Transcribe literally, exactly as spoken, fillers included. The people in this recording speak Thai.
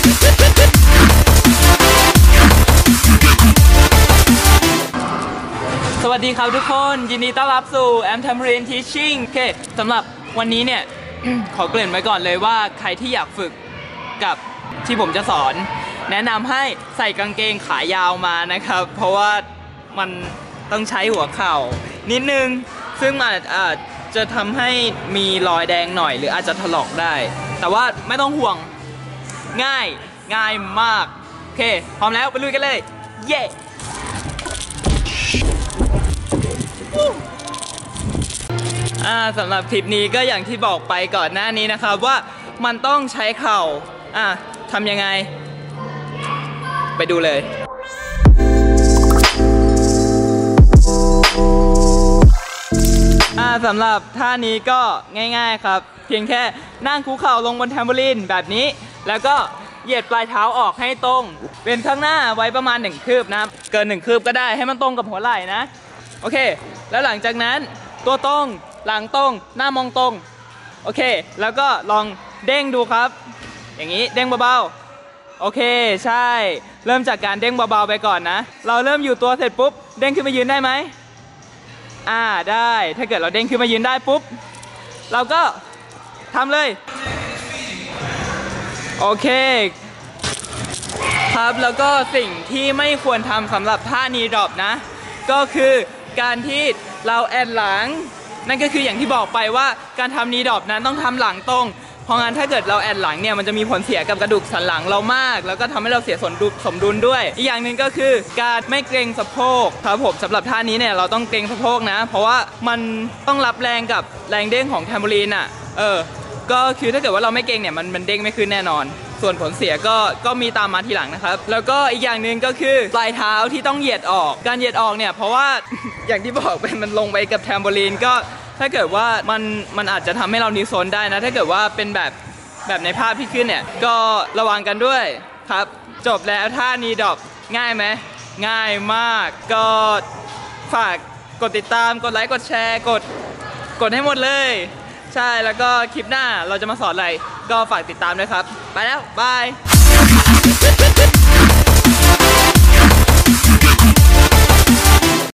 สวัสดีครับทุกคนยินดีต้อนรับสู่ แอม Trampoline Teaching โอเคสำหรับวันนี้เนี่ย ขอเกริ่นไว้ก่อนเลยว่าใครที่อยากฝึกกับที่ผมจะสอนแนะนำให้ใส่กางเกงขายาวมานะครับเพราะว่ามันต้องใช้หัวเข่านิดนึงซึ่งอาจอาจจะทำให้มีรอยแดงหน่อยหรืออาจจะถลอกได้แต่ว่าไม่ต้องห่วงง่ายง่ายมากโอเคพร้อมแล้วไปลุยกันเลยเย้อ่าสำหรับคลิปนี้ก็อย่างที่บอกไปก่อนหน้านี้นะครับว่ามันต้องใช้เข่าอ่ะทำยังไงไปดูเลยอ่าสำหรับท่านี้ก็ง่ายๆครับเพียงแค่นั่งคุกเข่าลงบนแทมโบลีนแบบนี้แล้วก็เหยียดปลายเท้าออกให้ตรงเป็นข้างหน้าไว้ประมาณหนึ่งคืบนะเกินหนึ่งคืบก็ได้ให้มันตรงกับหัวไหล่นะโอเคแล้วหลังจากนั้นตัวตรงหลังตรงหน้ามองตรงโอเคแล้วก็ลองเด้งดูครับอย่างนี้เด้งเบาๆโอเคใช่เริ่มจากการเด้งเบาๆไปก่อนนะเราเริ่มอยู่ตัวเสร็จปุ๊บเด้งขึ้นมายืนได้ไหมอ่าได้ถ้าเกิดเราเด้งขึ้นมายืนได้ปุ๊บเราก็ทำเลยโอเคครับแล้วก็สิ่งที่ไม่ควรทำสำหรับท่านี้ดรอปนะก็คือการที่เราแอนหลังนั่นก็คืออย่างที่บอกไปว่าการทำนีดรอปนั้นต้องทำหลังตรงเพราะงั้นถ้าเกิดเราแอนหลังเนี่ยมันจะมีผลเสียกับกระดูกสันหลังเรามากแล้วก็ทำให้เราเสียสมดุลสมดุลด้วยอีกอย่างหนึ่งก็คือการไม่เกรงสะโพกครับผมสำหรับท่านี้เนี่ยเราต้องเกรงสะโพกนะเพราะว่ามันต้องรับแรงกับแรงเด้งของแทมโบลีนอ่ะเออก็คือถ้าเกิดว่าเราไม่เกรงเนี่ยมันมันเด้งไม่ขึ้นแน่นอนส่วนผลเสียก็ก็มีตามมาทีหลังนะครับแล้วก็อีกอย่างหนึ่งก็คือปลายเท้าที่ต้องเหยียดออกการเหยียดออกเนี่ยเพราะว่า อย่างที่บอกไปมันลงไปกับแทมโบลีนก็ถ้าเกิดว่ามันมันอาจจะทำให้เรานิ้วโซนได้นะถ้าเกิดว่าเป็นแบบแบบในภาพที่ขึ้นเนี่ยก็ระวังกันด้วยครับจบแล้วท่านี้ดรอปง่ายไหมง่ายมากก็ฝากกดติดตามกดไลค์กดแชร์กดกดให้หมดเลยใช่แล้วก็คลิปหน้าเราจะมาสอนอะไรก็ฝากติดตามด้วยครับไปแล้วบาย